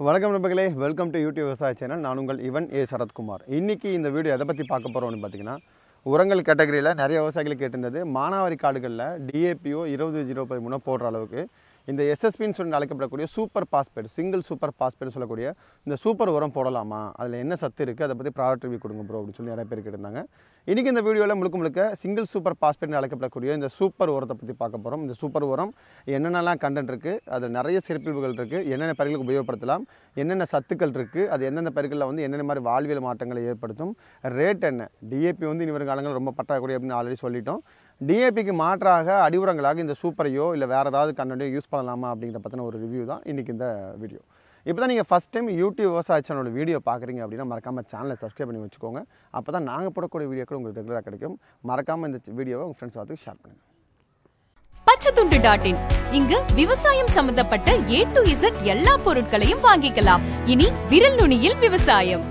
வணக்கம் நண்பர்களே, welcome to YouTube விவசாய சேனல். நான் உங்கள் இவன் ஏ சரத்குமார். இன்றைக்கி இந்த வீடியோ எதை பற்றி பார்க்க போகிறோம்னு பார்த்தீங்கன்னா, உரங்கள் கேட்டகரியில் நிறைய விவசாயிகள் கேட்டிருந்தது. மானாவாரி காடுகளில் டிஏபியோ 20-0-13 போடுற அளவுக்கு இந்த எஸ்எஸ்பின்னு சொல்லி அழைக்கப்படக்கூடிய super phosphate, single super phosphate சொல்லக்கூடிய இந்த சூப்பர் உரம் போடலாமா, அதில் என்ன சத்து இருக்குது, அதை பற்றி ப்ராடக்ட் ரிவ்யூ கொடுங்க ப்ரோ அப்படின்னு சொல்லி நிறைய பேர் கேட்டிருந்தாங்க. இன்றைக்கி இந்த வீடியோவில் முழுக்க சிங்கிள் சூப்பர் பாஸ்பேட்னு அழைக்கப்படக்கூடிய இந்த சூப்பர் உரத்தை பற்றி பார்க்க போகிறோம். இந்த சூப்பர் உரம் என்னென்னலாம் கண்டென்ட் இருக்குது, அதில் நிறைய சிறப்பியல்புகள் இருக்குது, என்னென்ன பயிர்களுக்கு உபயோகப்படுத்தலாம், என்னென்ன சத்துக்கள் இருக்குது, அது எந்தெந்த பயிர்களில் வந்து என்னென்ன மாதிரி வாழ்வியல் மாற்றங்களை ஏற்படுத்தும், ரேட் என்ன, டிஏபி வந்து இனி வரும் காலங்கள் ரொம்ப பற்றாக்குறை அப்படின்னு ஆல்ரெடி சொல்லிட்டோம். டிஏபிக்கு மாற்றாக அடி உரங்களாக இந்த சூப்பரையோ இல்லை வேறு ஏதாவது கண்டென்ட்டையோ யூஸ் பண்ணலாமா அப்படிங்கிற பற்றின ஒரு ரிவ்யூ தான் இன்றைக்கி இந்த வீடியோ. இப்போ தான் நீங்கள் ஃபஸ்ட் டைம் யூடியூப் விவசாய சேனலோட வீடியோ பார்க்குறீங்க அப்படின்னா மறக்காமல் சேனலை சப்ஸ்கிரைப் பண்ணி வச்சுக்கோங்க. அப்போ தான் நாங்கள் போடக்கூடிய வீடியோக்கள் உங்களுக்கு ரெகுலராக கிடைக்கும். மறக்காமல் இந்த வீடியோவை உங்கள் ஃப்ரெண்ட்ஸ் பார்த்து ஷேர் பண்ணுங்கள். பச்சைத்துண்டு.in இங்கு விவசாயம் சம்பந்தப்பட்ட A to Z எல்லா பொருட்களையும் வாங்கிக்கலாம். இனி விரல் நுனியில் விவசாயம்.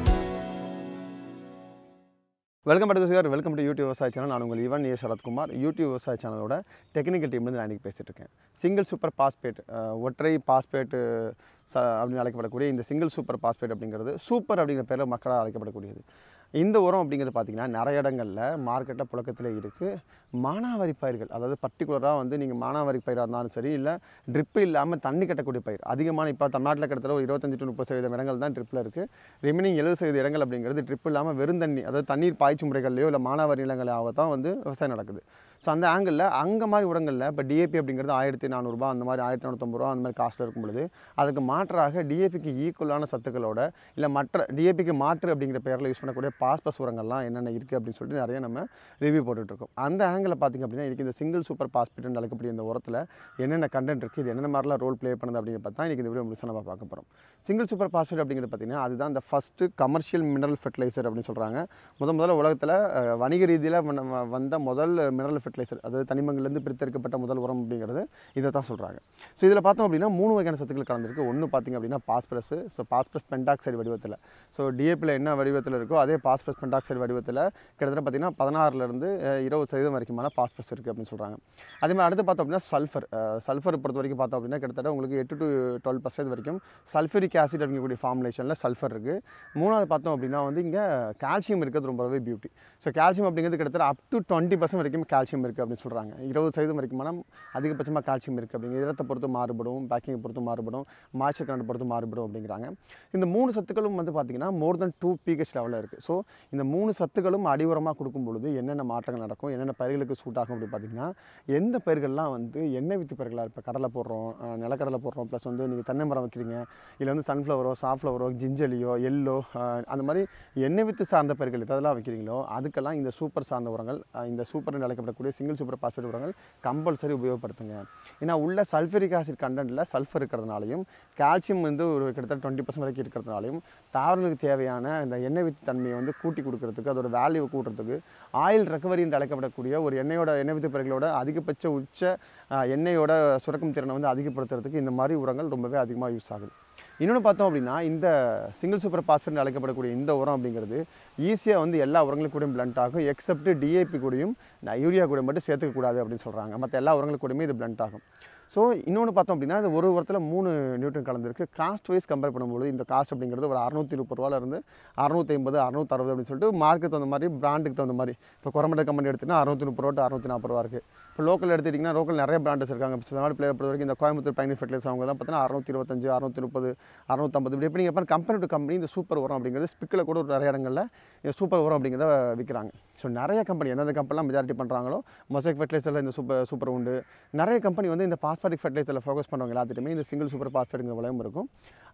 வெல்கம் டு யூடியூப் விவசாய சேனல். நான் உங்கள் இவன் ஏ சரத்குமார். யூடியூப் விவசாய சேனலோட டெக்னிக்கல் டீம்லேருந்து நான் இன்றைக்கி பேசிகிட்டு இருக்கேன். சிங்கிள் சூப்பர் பாஸ்பேட், ஒற்றை பாஸ்பேட்டு அப்படின்னு அழைக்கப்படக்கூடிய இந்த சிங்கிள் சூப்பர் பாஸ்பேட் அப்படிங்கிறது சூப்பர் அப்படிங்கிற பேரில் மக்களால் அழைக்கப்படக்கூடியது. இந்த உரம் அப்படிங்கிறது பார்த்திங்கன்னா நிறைய இடங்களில் மார்க்கெட்டில் புழக்கத்தில் இருக்குது. மானாவாரி பயிர்கள், அதாவது பர்டிகுலராக வந்து நீங்கள் மானாவாரி பயிராக இருந்தாலும் சரி, இல்லை ட்ரிப்பு இல்லாமல் தண்ணி கட்டக்கூடிய பயிர் அதிகமான இப்போ தமிழ்நாட்டில் கிட்டத்தட்ட ஒரு 25-30% இடங்கள் தான் ட்ரிப்பில் இருக்குது. ரிமைனிங் 70% இடங்கள் அப்படிங்கிறது ட்ரிப் இல்லாமல் வெறும் தண்ணி, அதாவது தண்ணீர் பாய்ச்சி முறைகள்லையோ இல்லை மானாவாரி நிலங்களாக தான் வந்து விவசாயம் நடக்குது. ஸோ அந்த ஆங்கிளில் அங்கே மாதிரி உரங்களில் இப்போ டிஏபி அப்படிங்கிறது 1400 அந்த மாதிரி 1450 அந்த மாதிரி காஸ்ட்டில் இருக்கும் பொழுது அதுக்கு மாற்றாக டிஏபிக்கு ஈக்குவலான சத்துக்களோட இல்லை மற்ற டிஏபிக்கு மாற்று அப்படிங்கிற பேரில் யூஸ் பண்ணக்கூடிய பாஸ்பஸ் உரங்கள்லாம் என்னென்ன இருக்குது அப்படின்னு சொல்லிட்டு நிறைய நம்ம ரிவ்யூ போட்டுட்ருக்கோம். அந்த ஆங்கிளில் பார்த்திங்க அப்படின்னா இன்றைக்கி இந்த சிங்கிள் சூப்பர் பாஸ்பேட்னு அழைக்கக்கூடிய இந்த உரத்தில் என்னென்ன கண்டென்ட் இருக்குது, இது என்னென்ன மாதிரிலாம் ரோல் ப்ளே பண்ணுது அப்படிங்கிற பார்த்தா இன்றைக்கி இந்த வீடியோ முழுசாக நம்ம பார்க்க போகிறோம். சிங்கிள் சூப்பர் பாஸ்பேட் அப்படிங்கிறது பார்த்திங்கன்னா அதுதான் இந்த ஃபஸ்ட்டு கமர்ஷியல் மினரல் ஃபெர்டிலைசர் அப்படின்னு சொல்கிறாங்க. முதல்ல உலகத்தில் வணிக ரீதியில் வந்த முதல் மினரல் ஃபெர்டிலைசர், அதாவது தனிமங்கள்லேருந்து பிரித்தெடுக்கப்பட்ட முதல் உரம் அப்படிங்கிறது இதை தான் சொல்கிறாங்க. ஸோ இதில் பார்த்தோம் அப்படின்னா 3 வகையான சத்துக்கள் கலந்துருக்கு. ஒன்று பார்த்திங்க அப்படின்னா பாஸ்பரஸ், ஸோ பாஸ்பரஸ் பென்டாக்சைடு வடிவத்தில், ஸோ டிஏபியில் என்ன வடிவத்தில் இருக்கோ அதே பாஸ்பரஸ் பென்டாக்சைடு வடிவத்தில் கிட்டத்தட்ட பார்த்திங்கன்னா 16லேருந்து 20% வரைக்குமான பாஸ்பரஸ் இருக்குது அப்படின்னு சொல்கிறாங்க. அதே மாதிரி அடுத்து பார்த்தோம் அப்படின்னா சல்ஃபர் பொறுத்த வரைக்கும் பார்த்தோம் அப்படின்னா கிட்டத்தட்ட உங்களுக்கு 8-12% வரைக்கும் சல்ஃபரிக் ஆசிட் அப்படிங்கக்கூடிய ஃபார்முலேஷனில் சல்ஃபர் இருக்குது. மூணாவது பார்த்தோம் அப்படின்னா வந்து இங்கே கால்சியம் இருக்கிறது ரொம்பவே பியூட்டி. ஸோ கால்சியம் அப்படிங்கிறது கிட்டத்தட்ட அப் டு 20% வரைக்கும் கால்சியம் இருக்குது அப்படின்னு சொல்கிறாங்க. 20% வரைக்குமான அதிகபட்சமாக கால்சியம் இருக்குது அப்படிங்கிற இடத்தை பொறுத்து மாறுபடும், பேக்கிங்கை பொறுத்து மாறுபடும், மாய்ச்சர் கரண்ட் பொறுத்து மாறுபடும் அப்படிங்கிறாங்க. இந்த 3 சத்துக்களும் வந்து பார்த்திங்கன்னா மோர் தென் 2 pH லெவலில் இருக்குது. ஸோ இந்த 3 சத்துக்களும் அடி உரமாக கொடுக்கும் பொழுது என்னென்ன மாற்றங்கள் நடக்கும், என்னென்ன பயிர்களுக்கு சூட் ஆகும் அப்படின்னு பார்த்திங்கன்னா, எந்த பயிர்கள்லாம் வந்து எண்ணெய் வித்து பயிர்களாக இப்போ கடலை போடுறோம், நிலக்கடலை போடுறோம், ப்ளஸ் வந்து நீங்கள் தென்னை மரம் வைக்கிறீங்க, இல்லை வந்து சன்ஃப்ளவரோ சாஃப்ளவரோ ஜிஞ்சலியோ எல்லோ அந்த மாதிரி எண்ணெய் வித்து சார்ந்த பயிர்கள் இதெல்லாம் வைக்கிறீங்களோ அதுக்கெல்லாம் இந்த சூப்பர் சார்ந்த உரங்கள், இந்த சூப்பர்னு அழைக்கப்படக்கூடிய சிங்கிள் சூப்பர் பாஸ்பேட் உரங்கள் கம்பல்சரி உபயோகப்படுத்துங்க. ஏன்னா உள்ள சல்ஃபரிக் ஆசிட் கண்டென்ட்டில் சல்ஃபர் இருக்கிறதுனாலையும் கால்சியம் வந்து ஒரு கிட்டத்தட்ட 20% வரைக்கும் இருக்கிறதுனாலையும் தாவரங்களுக்கு தேவையான இந்த எண்ணெய் வித்து தன்மையை வந்து கூட்டி கொடுக்கறதுக்கு, அதோட வேல்யூவை கூட்டுறதுக்கு, ஆயில் ரெக்கவரி என்று அழைக்கப்படக்கூடிய ஒரு எண்ணெய் வித்து பயிர்களோட அதிகபட்ச உச்ச எண்ணெயோட சுரக்கும் திறனை வந்து அதிகப்படுத்துறதுக்கு இந்த மாதிரி உரங்கள் ரொம்பவே அதிகமாக யூஸ் ஆகுது. இன்னொன்று பார்த்தோம் அப்படின்னா இந்த சிங்கிள் சூப்பர் பாஸ்பேட் அழைக்கப்படக்கூடிய இந்த உரம் அப்படிங்கிறது ஈஸியாக வந்து எல்லா உரங்களுக்கு கூடயும் பிளண்ட் ஆகும், எக்ஸப்ட் டிஏபி கூடயும் யூரியா கூட மட்டும் சேர்த்துக்கக்கூடாது அப்படின்னு சொல்கிறாங்க. மற்ற எல்லா உரங்களுக்கு கூடயுமே இது பிளண்ட் ஆகும். ஸோ இன்னொன்று பார்த்தோம் அப்படின்னா இது ஒரு உரத்தில் 3 நியூட்ரன் கலந்துருக்கு. காஸ்ட் வைஸ் கம்பேர் பண்ணும்போது இந்த காஸ்ட் அப்படிங்கிறது ஒரு 630 ரூபாயிலிருந்து 650, 660 அப்படின்னு சொல்லிட்டு மார்க்கெட் தகுந்த மாதிரி, பிராண்டுக்கு தகுந்த மாதிரி. இப்போ கொரமண்டல் கம்பெனி எடுத்திங்கன்னா 630 ரூபா to 640 ரூபா இருக்குது. இப்போ லோக்கல் எடுத்துட்டிங்கன்னா லோக்கல் நிறைய பிராண்டஸ் இருக்காங்க. இப்போ இந்த மாதிரி பிளேயர் பொறுத்த வரைக்கும் இந்த கோயம்புத்தூர் பைனி ஃபெர்டிலைசர் அவங்க தான் பார்த்தீங்கன்னா 625, 630, 650 இப்படி எப்படி நீங்கள் கம்பெனி டு கம்பெனி இந்த சூப்பர் உரம் அப்படிங்கிறது ஸ்பிக்கில் கூட ஒரு நிறைய இடங்களில் இந்த சூப்பர் உரம் அப்படிங்கிறத விற்கிறாங்க. ஸோ நிறைய கம்பெனி எந்தெந்த கம்பெனிலாம் மெஜாரிட்டி பண்ணுறாங்களோ மொசைக் ஃபெர்டிலைசரில் இந்த சூப்பர் உண்டு. நிறைய கம்பெனி வந்து இந்த பாஸ்பேட்டிக் ஃபெர்டிலைசரில் ஃபோக்கஸ் பண்ணுறவங்க எல்லாத்துக்குமே இந்த சிங்கிள் சூப்பர் பாஸ்பேட்டுங்கிற விலையும் இருக்கும்.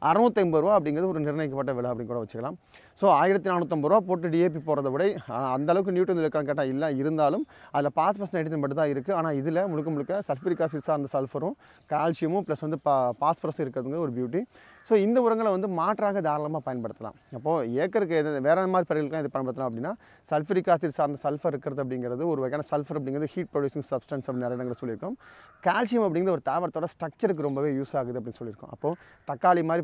650 ரூபா அப்படிங்கிறது ஒரு நிர்ணயிக்கப்பட்ட விலை அப்படின்னு கூட வச்சுக்கலாம். ஸோ 1450 ரூபா போட்டு டிஏபி போகிறத விட அந்தளவுக்கு நியூட்ரன் இருக்கான்னு கேட்டால் இல்லை, இருந்தாலும் அதில் பாஸ்பரஸ் நைட்ரஜன் மட்டும் தான் இருக்குது. ஆனால் இதில் முழுக்க சல்ஃபரிக் ஆசிட் சார்ந்த சல்ஃபரும் கால்சியமும் ப்ளஸ் வந்து பாஸ்பரஸ் இருக்கிறதுங்க ஒரு பியூட்டி. ஸோ இந்த உரங்களை வந்து மாற்றாக தாராளமாக பயன்படுத்தலாம். அப்போது ஏக்கருக்கு வேறு மாதிரி பயிர்களுக்கு இது பயன்படுத்தலாம் அப்படின்னா சல்ஃபரிக் ஆசிட் சார்ந்த சல்ஃபர் இருக்கிறது அப்படிங்கிறது ஒரு வகையான சல்ஃபர் அப்படிங்கிறது ஹீட் ப்ரொடியூசிங் சப்ஸ்டன்ஸ் அப்படின்னு நிறைய இடங்கள் சொல்லியிருக்கோம். கால்சியம் அப்படிங்கிறது ஒரு தாவரத்தோட ஸ்ட்ரக்சருக்கு ரொம்பவே யூஸ் ஆகுது அப்படின்னு சொல்லியிருக்கோம். அப்போது தக்காளி மாதிரி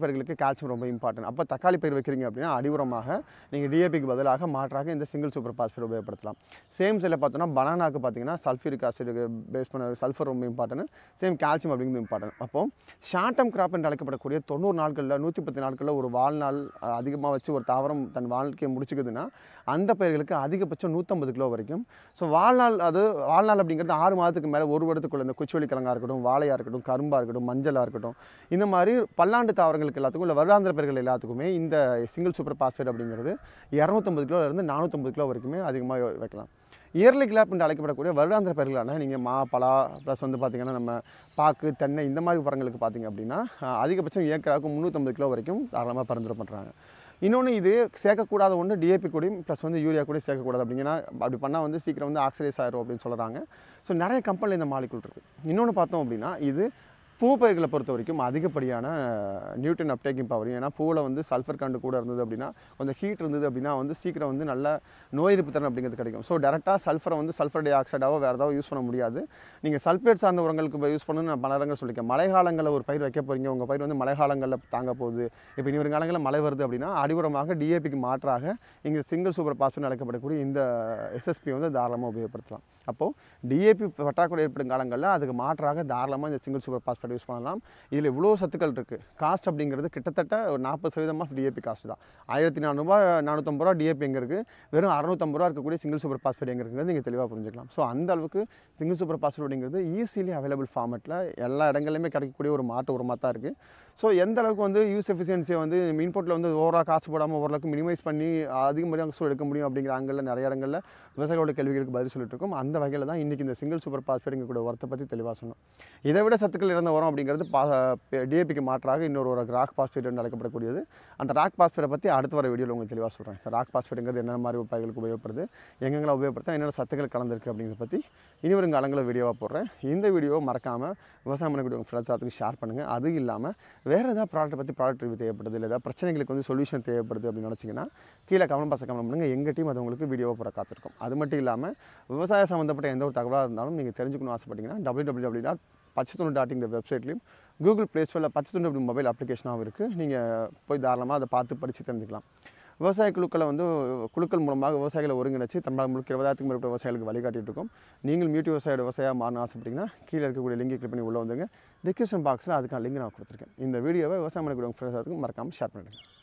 பயிர்களுக்கு கால்சியம் ரொம்ப இம்பார்ட்டன்ட். அப்போ தக்காளி பயிர் வைக்கிறீங்க அப்படின்னா அடிவுரமாக நீங்கள் டிஏபிக்கு பதிலாக மாற்றாக இந்த சிங்கிள் சூப்பர் பாஸ்பேட் உபயோகப்படுத்தலாம். சேம் சைடில் பார்த்தோன்னா பனானாக்கு பார்த்தீங்கன்னா சல்ஃபூரிக் ஆசிடுக்கு பேஸ் பண்ண சல்ஃபர் ரொம்ப இம்பார்ட்டன்ட், சேம் கால்சியம் அப்படிங்கிறது இம்பார்ட்டன்ட். அப்போது ஷார்ட் டேர்ம் கிராப் என்று அழைக்கப்படக்கூடிய 90 நாட்களில் 110 நாட்களில் ஒரு வாழ்நாள் அதிகமாக வச்சு ஒரு தாவரம் தன் வாழ்க்கையை முடிச்சுக்குதுன்னா அந்த பயிர்களுக்கு அதிகபட்சம் 150 கிலோ வரைக்கும். ஸோ வாழ்நாள் அப்படிங்கிறது 6 மாதத்துக்கு மேலே ஒரு வருடத்துக்குள்ள இந்த குச்சிவெளி கிழங்காக இருக்கட்டும், வாழையாக இருக்கட்டும், கரும்பாக இருக்கட்டும், மஞ்சளாக இருக்கட்டும், இந்த மாதிரி பல்லாண்டு தாவரங்களுக்கு எல்லாத்துக்கும் இல்லை வருடாந்திர பயிர்கள் எல்லாத்துக்குமே இந்த சிங்கிள் சூப்பர் பாஸ்பேட் அப்படிங்கிறது 250 கிலோலேருந்து 450 கிலோ வரைக்குமே அதிகமாக வைக்கலாம். இயர்லி கிராப் என்று அழைக்கப்படக்கூடிய வருடாந்திர பயிர்களான நீங்கள் மா, பலா ப்ளஸ் வந்து பார்த்திங்கன்னா நம்ம பாக்கு, தென்னை இந்த மாதிரி பழங்களுக்கு பார்த்திங்க அப்படின்னா அதிகபட்சம் ஏக்கராவுக்கு 350 கிலோ வரைக்கும் தாராளமாக பரிந்துரை பண்ணுறாங்க. இன்னொன்று இது சேர்க்கக்கூடாத ஒன்று டிஏபி கூடயும் ப்ளஸ் வந்து யூரியா கூட சேர்க்கக்கூடாது. அப்படிங்கன்னா அப்படி பண்ணால் வந்து சீக்கிரம் வந்து ஆக்சிடைஸ் ஆயிரும் அப்படின்னு சொல்கிறாங்க. ஸோ நிறைய கம்பெனியில் இந்த மாலிகுல் இருக்குது. இன்னொன்று பார்த்தோம் அப்படின்னா இது பூ பயிர்களை பொறுத்த வரைக்கும் அதிகப்படியான நியூட்டன் அப்டேக்கிங் பவர். ஏன்னா பூவில் வந்து சல்ஃபர் கண்டு கூட இருந்தது அப்படின்னா கொஞ்சம் ஹீட் இருந்தது அப்படின்னா வந்து சீக்கிரம் வந்து நல்ல நோய் எதிர்ப்பு திறன் அப்படிங்கிறது கிடைக்கும். ஸோ டேரெக்டாக சல்ஃபரை வந்து சல்ஃபர் டை ஆக்சைடாவோ வேறு ஏதாவது யூஸ் பண்ண முடியாது. நீங்கள் சல்ஃபேட் சார்ந்த உரங்களுக்கு யூஸ் பண்ணணும்னு நான் பல இடங்கள் சொல்லியிருக்கேன். மழைக்காலங்களில் ஒரு பயிர் வைக்க போகிறீங்க, உங்கள் பயிர் வந்து மழைக்காலங்களில் தாங்க போகுது, இப்போ இனி ஒரு காலங்களில் மழை வருது அப்படின்னா அடிவுரமாக டிஏபிக்கு மாற்றாக இங்கே சிங்கிள் சூப்பர் பாஸ்பேட் அழைக்கப்படக்கூடிய இந்த எஸ்எஸ்பி வந்து தாராளமாக உபயோகப்படுத்தலாம். அப்போது டிஏபி பற்றாக்குறை ஏற்படும் காலங்களில் அதுக்கு மாற்றாக தாராளமாக இந்த சிங்கிள் சூப்பர் பாஸ்பேட் யூஸ் பண்ணலாம். இதில் இவ்வளோ சத்துக்கள் இருக்குது. காஸ்ட் அப்படிங்கிறது கிட்டத்தட்ட ஒரு 40% ஆஃப் டிஏபி காஸ்ட் தான். 1400 450 ரூபா டிஏபி எங்கே இருக்குது, வெறும் 650 ரூபா இருக்கக்கூடிய சிங்கிள் சூப்பர் பாஸ்பேட் எங்கே இருக்குங்கிறது நீங்கள் தெளிவாக புரிஞ்சுக்கலாம். ஸோ அந்த அளவுக்கு சிங்கிள் சூப்பர் பாஸ்பேட் அப்படிங்கிறது ஈஸிலி அவைலபிள் ஃபார்மெட்டில் எல்லா இடங்கள்லையுமே கிடைக்கக்கூடிய ஒரு மாட்டு உரமாக தான் இருக்குது. ஸோ எந்த அளவுக்கு வந்து யூஸ் எஃபிஷியன்சியை வந்து இன்புட்டில் வந்து ஓவராக காசு போடாமல் ஓரளவுக்கு மினிமைஸ் பண்ணி அதிகமாக சூழ் எடுக்க முடியும் அப்படிங்கிற ஆங்கிளில் நிறைய இடங்களில் விவசாயிகளோட கேள்விகளுக்கு பதில் சொல்லிட்டு இருக்கோம். அந்த வகையில் தான் இன்றைக்கி இந்த சிங்கிள் சூப்பர் பாஸ்பேட் கூட உரத்தை பற்றி தெளிவாக சொன்னோம். இதை விட சத்துக்கள் இறந்த உரம் அப்படிங்கிறது டிஏபிக்கு மாற்றாக இன்னொரு ஒரு ராக் பாஸ்பேட் என்று அழைக்கப்படக்கூடியது. அந்த ராக் பாஸ்பேட்டை பற்றி அடுத்து வர வீடியோவில் உங்களுக்கு தெளிவாக சொல்கிறேன். ராக் பாஸ்பேட்டுங்கிறது என்னென்ன மாதிரி பயிர்களுக்கு உபயோகப்படுது, எங்கெங்கெல்லாம் உபயோகப்படுத்தா, என்னென்ன சத்துக்கள் கலந்துருக்கு அப்படிங்கிறத பற்றி இனி வரும் காலங்களில் வீடியோவாக போடுறேன். இந்த வீடியோவை மறக்காமல் விவசாயம் பண்ணக்கூடிய உங்கள் ஃப்ரெண்ட்ஸ் அதுக்கு ஷேர் பண்ணுங்கள். அது இல்லாமல் வேறு ஏதாவது ப்ராடக்ட் ரிவ்யூ தேவைப்படுது, இல்லை ஏதாவது பிரச்சனைகளுக்கு வந்து சொல்யூஷன் தேவைப்படுது அப்படின்னு நினச்சிங்கன்னா கீழே கமெண்ட் பாக்ஸில் கமெண்ட் பண்ணுங்கள். எங்கள் டீம் அது உங்களுக்கு வீடியோவை போட காத்திருக்கும். அது மட்டும் இல்லாமல் விவசாயம் சம்மந்தப்பட்ட எந்த ஒரு தகவலாக இருந்தாலும் நீங்கள் தெரிஞ்சுக்கணும் ஆசைப்பட்டீங்கன்னா www.பச்சைத்துண்டு.in வெப்சைட்லையும் கூகுள் ப்ளே ஸ்டோரில் பச்சைத்துண்டு அப்படி மொபைல் அப்ளிகேஷனாகவும் இருக்குது. நீங்கள் போய் தாராளமாக அதை பார்த்து படித்து தெரிஞ்சுக்கலாம். விவசாய குழுக்கள் மூலமாக விவசாயிகளை ஒருங்கிணைச்சு தமிழ்நாடு முழுக்க 20,000க்கும் மேற்பட்ட விவசாயிகளுக்கு வழிகாட்டிட்டு இருக்கோம். நீங்கள் விவசாயியாக மாறணும் ஆசைப்பட்டீங்கன்னா கீழே இருக்கக்கூடிய லிங்கை கிளிக் பண்ணி உள்ளே வந்துங்க. டிஸ்கிரிப்ஷன் பாக்ஸில் அதுக்கான லிங்க் நான் கொடுத்துருக்கேன். இந்த வீடியோவை விவசாயம் பண்ணக்கூடிய ஃப்ரெண்ட்ஸுக்கு மறக்காமல் ஷேர் பண்ணிடுங்க.